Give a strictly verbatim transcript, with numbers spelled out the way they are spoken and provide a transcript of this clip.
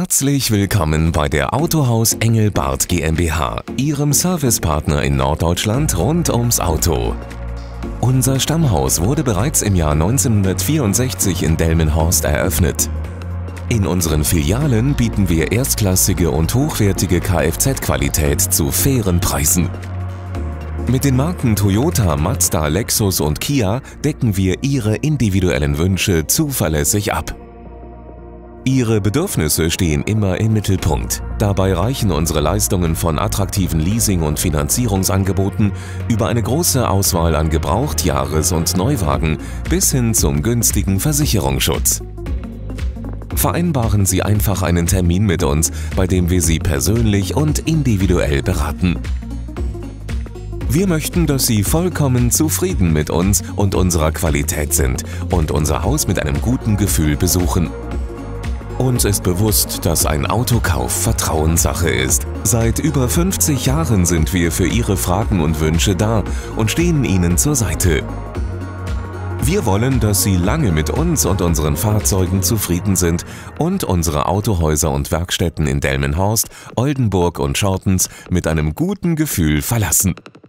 Herzlich willkommen bei der Autohaus Engelbart GmbH, Ihrem Servicepartner in Norddeutschland rund ums Auto. Unser Stammhaus wurde bereits im Jahr neunzehnhundertvierundsechzig in Delmenhorst eröffnet. In unseren Filialen bieten wir erstklassige und hochwertige Kfz-Qualität zu fairen Preisen. Mit den Marken Toyota, Mazda, Lexus und Kia decken wir Ihre individuellen Wünsche zuverlässig ab. Ihre Bedürfnisse stehen immer im Mittelpunkt. Dabei reichen unsere Leistungen von attraktiven Leasing- und Finanzierungsangeboten über eine große Auswahl an Gebraucht-, Jahres- und Neuwagen bis hin zum günstigen Versicherungsschutz. Vereinbaren Sie einfach einen Termin mit uns, bei dem wir Sie persönlich und individuell beraten. Wir möchten, dass Sie vollkommen zufrieden mit uns und unserer Qualität sind und unser Haus mit einem guten Gefühl besuchen. Uns ist bewusst, dass ein Autokauf Vertrauenssache ist. Seit über fünfzig Jahren sind wir für Ihre Fragen und Wünsche da und stehen Ihnen zur Seite. Wir wollen, dass Sie lange mit uns und unseren Fahrzeugen zufrieden sind und unsere Autohäuser und Werkstätten in Delmenhorst, Oldenburg und Schortens mit einem guten Gefühl verlassen.